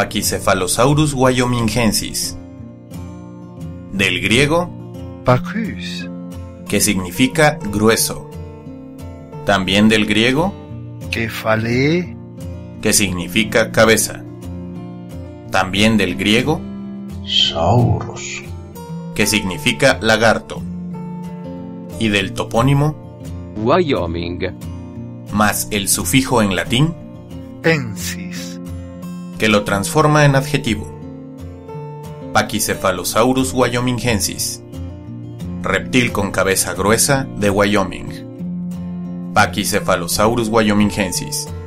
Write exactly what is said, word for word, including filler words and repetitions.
Pachycephalosaurus wyomingensis. Del griego Pachus, que significa grueso. También del griego Kefale, que significa cabeza. También del griego Saurus, que significa lagarto. Y del topónimo Wyoming, más el sufijo en latín Ensis, que lo transforma en adjetivo. Pachycephalosaurus wyomingensis, reptil con cabeza gruesa de Wyoming. Pachycephalosaurus wyomingensis.